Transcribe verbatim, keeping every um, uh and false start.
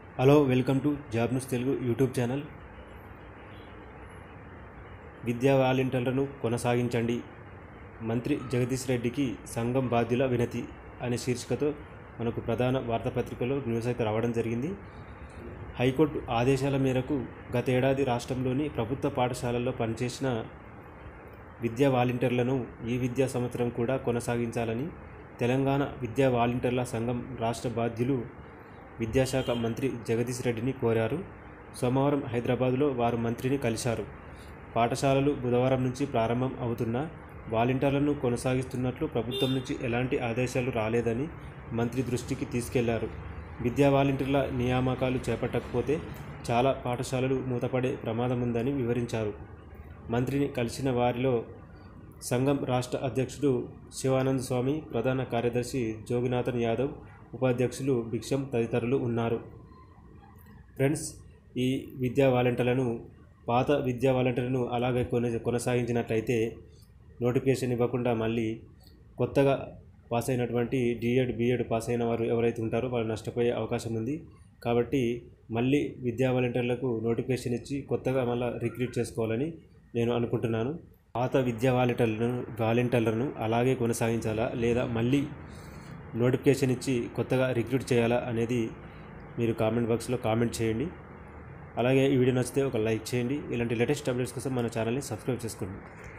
Hello welcome to job news Telugu YouTube channel. విద్యా వాలంటీర్లను కొనసాగించండి, మంత్రి జగదీష్ రెడ్డికి సంఘం బాధ్యుల వినతి అనే శీర్షికతో మనకు ప్రధాన వార్తాపత్రికలో న్యూస్ అయితే రావడం జరిగింది. హైకోర్టు ఆదేశాల మేరకు గత ఏడాది రాష్ట్రంలోని ప్రభుత్వ పాఠశాలల్లో పనిచేసిన విద్యా వాలంటీర్లను ఈ విద్యా సంవత్సరం కూడా కొనసాగించాలని తెలంగాణ విద్యా వాలంటీర్ల సంఘం రాష్ట్ర బాధ్యులు విద్యాశాఖ మంత్రి జగదీష్ రెడ్డిని కోరారు. సోమవారం హైదరాబాద్లో వారు మంత్రిని కలిశారు. పాఠశాలలు బుధవారం నుంచి ప్రారంభం అవుతున్న వాలంటీర్లను కొనసాగిస్తున్నట్లు ప్రభుత్వం నుంచి ఎలాంటి ఆదేశాలు రాలేదని మంత్రి దృష్టికి తీసుకెళ్లారు. విద్యా వాలంటీర్ల నియామకాలు చేపట్టకపోతే చాలా పాఠశాలలు మూతపడే ప్రమాదం ఉందని వివరించారు. మంత్రిని కలిసిన వారిలో సంఘం రాష్ట్ర అధ్యక్షుడు శివానంద్ స్వామి, ప్రధాన కార్యదర్శి జోగినాథన్ యాదవ్, ఉపాధ్యక్షులు భిక్షం తదితరులు ఉన్నారు. ఫ్రెండ్స్, ఈ విద్యా వాలంటీర్లను పాత విద్యా వాలంటీర్లను అలాగే కొన కొనసాగించినట్లయితే నోటిఫికేషన్ ఇవ్వకుండా మళ్ళీ కొత్తగా పాస్ అయినటువంటి డిఎడ్ బిఎడ్ పాస్ అయిన వారు ఎవరైతే ఉంటారో వాళ్ళు నష్టపోయే అవకాశం ఉంది. కాబట్టి మళ్ళీ విద్యా వాలంటీర్లకు నోటిఫికేషన్ ఇచ్చి కొత్తగా మళ్ళీ రిక్రూట్ చేసుకోవాలని నేను అనుకుంటున్నాను. పాత విద్యా వాలంటీర్లను వాలంటీర్లను అలాగే కొనసాగించాలా లేదా మళ్ళీ నోటిఫికేషన్ ఇచ్చి కొత్తగా రిక్రూట్ చేయాలా అనేది మీరు కామెంట్ బాక్స్లో కామెంట్ చేయండి. అలాగే ఈ వీడియో నచ్చితే ఒక లైక్ చేయండి. ఇలాంటి లేటెస్ట్ అప్డేట్స్ కోసం మన ఛానల్ని సబ్స్క్రైబ్ చేసుకోండి.